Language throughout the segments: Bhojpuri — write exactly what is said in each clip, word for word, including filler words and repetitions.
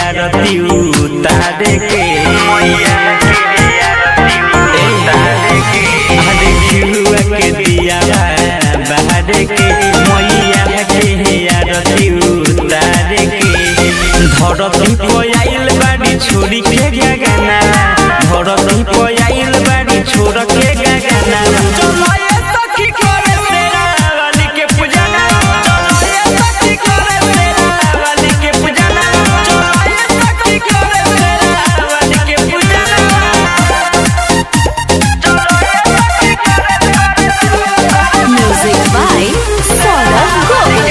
आरती उतारे के मैया के आरती उतारे के हरे घिउआ के दिया बाहर के मैया के आरती उतारे के धरती पे आइल बाड़ी छोड़ी के गगना धरती पे आइल बाड़ी छोड़ के गगना चलो ये सखी करे तेरा वाली के पूजना चलो ये सखी करे तेरा वाली के पूजना चलो ये सखी करे तेरा वाली के पूजना चलो ये सखी करे म्यूजिक बाय सौरभ गोविल।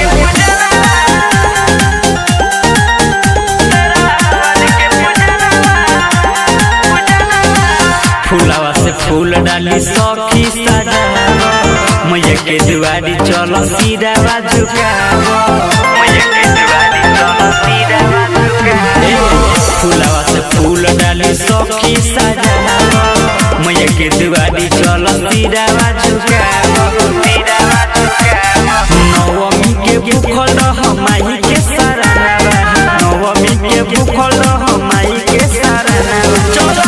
फूलावा से फूल डाली सखी सजावा मैया के दुआरी चलो सिरावा झुकावा मैया के दुआरी चलो सिरावा झुकावा फूलावा से फूल डाली सखी सजावा मैया के दुआरी चलो सिरावा झुकावा सिरावा झुकावा नवमी के भूखल रह माई के सरानावा नवमी के भूखल रह माई के सरानावा चलो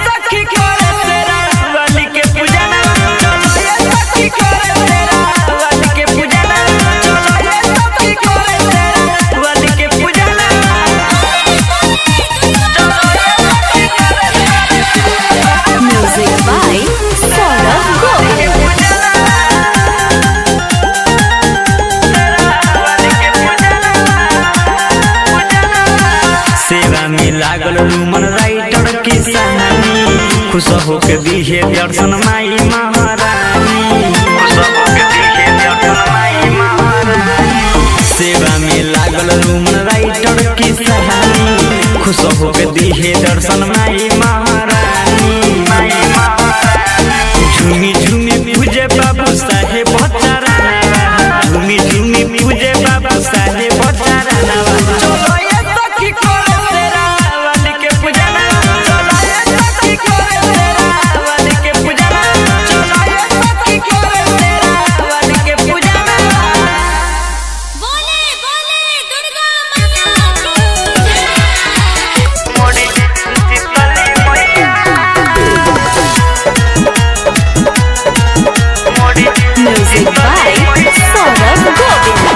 लागल रूमन राइटर की सहानी खुश होके दिहे दर्शन माई महारानी खुश होके दिहे दर्शन माई महारानी सेवा में लागल रूमन राइटर की सहानी खुश होके दिहे दर्शन माई महारानी माई महारानी झूमी झूमी पूजे बाबू साहेब बचारा झूमी झूमी पूजे बाबू साहेब बचारा चलो ये सखी करे म्यूजिक बाय सौरभ गोविल।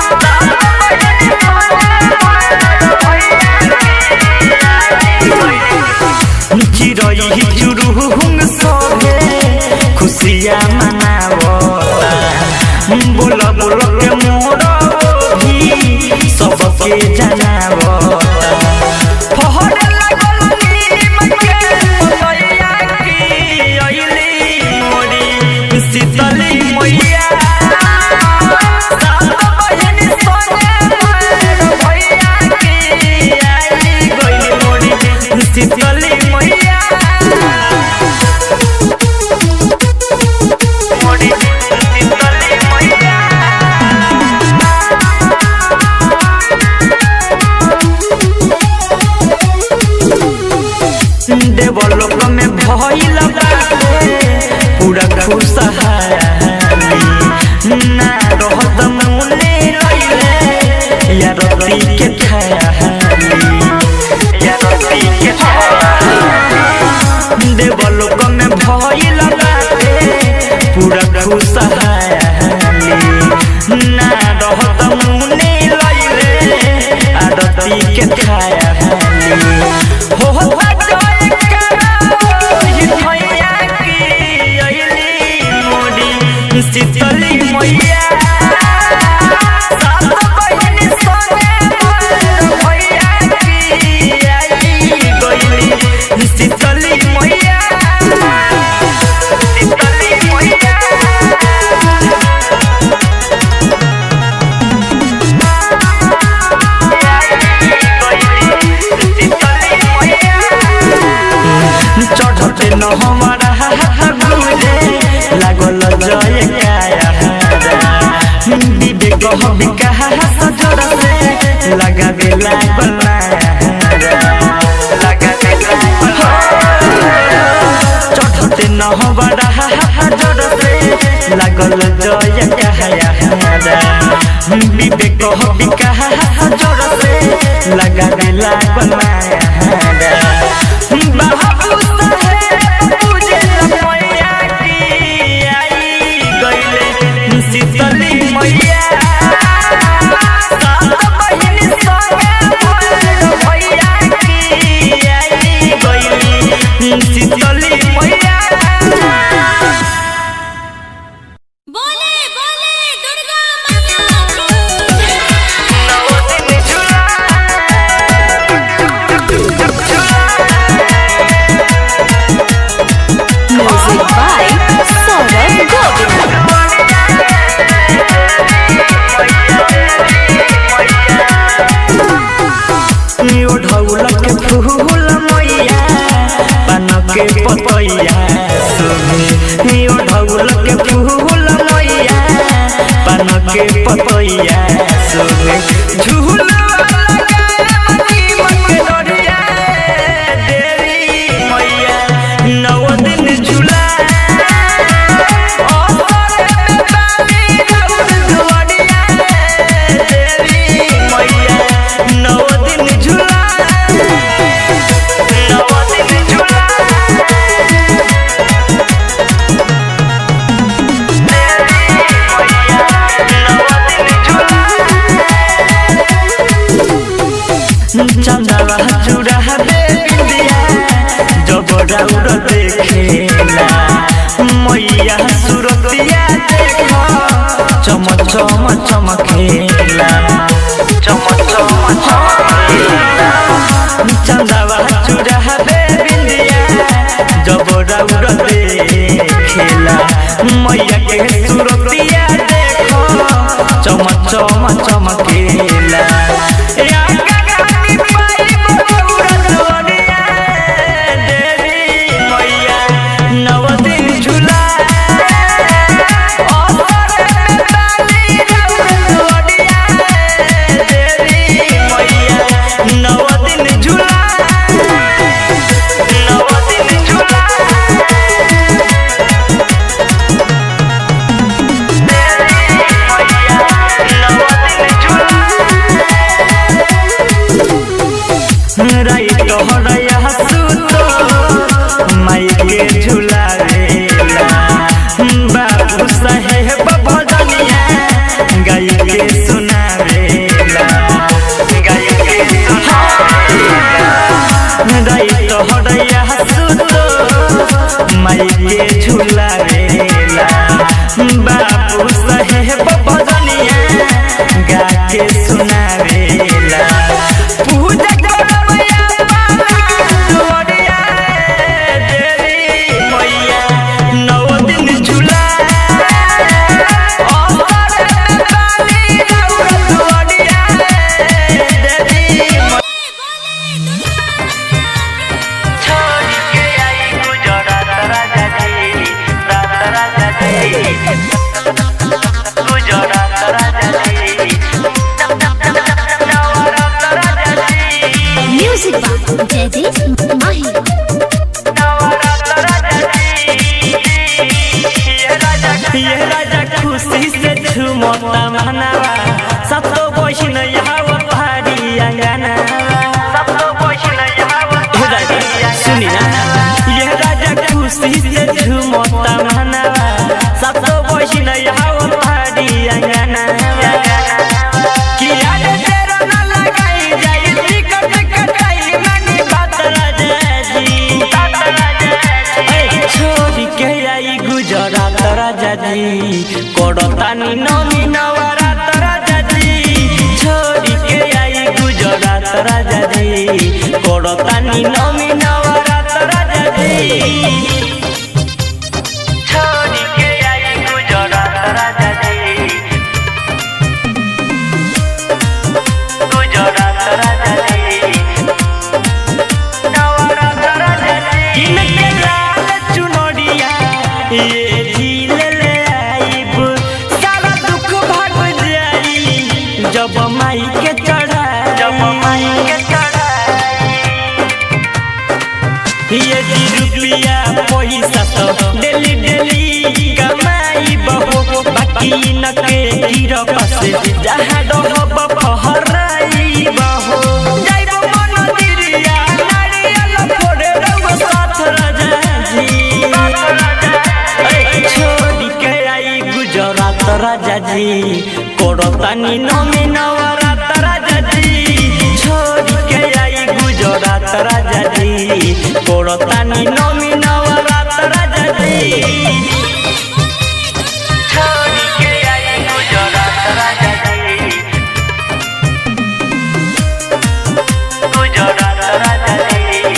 चिरई चुरुहुंग सोहे खुशियाँ मनावता बोल बोल के मोर भी सबके जनावता फहरे लागल नीम के पतैया की अइली मोरी शीतली मैया सात बहिन संगे भैया की आई गइल मोरी शीतली मैया देवलोक में भइल बाटे पूरा खुशहाली ना रहत मुने लइले या रती के खायाली या रती के खायाली देवलोक में भइल बाटे पूरा खुशहाली ना रहत मुने लइले आ रती के खायाली हो शीतली मैया सात बहिन संगे भैया की आई गइली शीतली मैया शीतली मैया चढ़ते न हमारा लागल जय काया विवेक विकास जोड़ से लगावे लागल लगावे चढ़ते न हमारा जोड़ से लागल जय काया विवेक विकास जोर से लगा दे लागल माया बाबू साहेब पूजे मैया की आई गईले शीतली मैया सात बहिनी संगे मैया की आई गईली शीतली मैया के पतैया सुने ओ ढौल के फूल मैया पान के पतैया सुने झूला लगाए मनी मन डरिया देवी मैया नौ दिन झूला चंदवा चूड़ा दे बिंदिया जब राउर देखेला मैया सुरतिया देखो चम चम चमकेला चम चम चमकेला चंदवा चूड़ा दे बिंदिया जब राउर देखेला मैया के सुरतिया देखो चम चम चमकेला बाबू साहेब भजनिया गा के सुनावेला पूजा करमैया देवी मैया नौ दिन झूला म्यूजिक जयदीप माही ये राजा खुशी से झूमता मनावा सब तो बोझ यहाँ पहाड़ी अंगना सब तो बोझ यहाँ सुनी ना ये राजा खुशी से झूमता मनावा सब तो बोझ यहाँ पहाड़ी अंगना राजा जी कोड़तानी नौमी नवरात राजा जी छोड़ी के आई गुजरात राजा जी कोड़तानी नौमी नवरात राजा जी छोड़ी के आई गुजरात राजा जी गुजरात राजा जी नवरात राजा जी किनके लाल चुनरिया ये जब माई के चढ़ा जब माई के चढ़ा ये जी रुपया पैसा तो डेली डेली कमाई बहु बाकी न के गिरफ से जहाँ डहब फहराई बहो जाइब मंदिरिया नारियल फोड़े रउआ साथ राजा जी छोड़ी के आई गुजरात राजा जी कोड़तानी नमी नवरात राजा जी छोड़ी के आई गुजरात राजा जी कोड़तानी नमी नवरात राजा जी छोड़ी के आई गुजरात राजा जी गुजरात राजा जी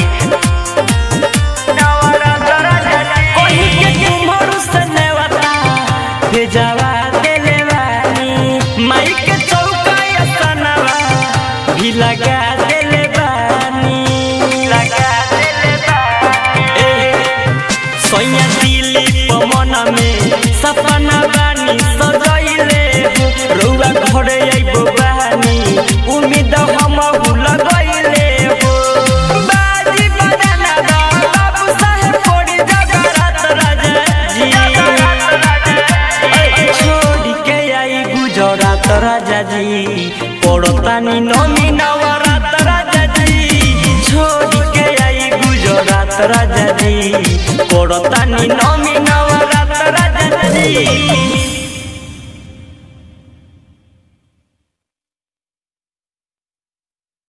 नवरात राजा जी कोही के तुम्हारू से नेवता भेजावा माई के चौका सनवा भी लगा देले बानी लगा देले बानी सोया दिली पमन में सपना बानी सजइले रउआ घरे आइबो बानी उम्मीद हम लगइले हो बाजी बजाना दा बाबू साहेब कोड़ी जगरात राजा जी छोड़ी के आई गुजरात राजा जी कोड़तानी नमी नवरात राजा जी छोड़ी के आई गुजरात राजा जी कोड़तानी नमी नवरात राजा जी।